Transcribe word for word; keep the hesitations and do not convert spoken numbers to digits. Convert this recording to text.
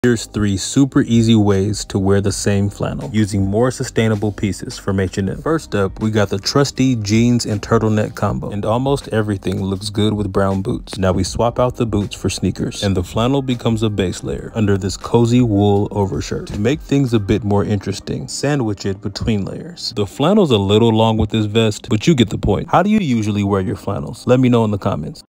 Here's three super easy ways to wear the same flannel using more sustainable pieces from H and M. First up, we got the trusty jeans and turtleneck combo, and almost everything looks good with brown boots. Now we swap out the boots for sneakers, and the flannel becomes a base layer under this cozy wool overshirt. To make things a bit more interesting, sandwich it between layers. The flannel's a little long with this vest, but you get the point. How do you usually wear your flannels? Let me know in the comments.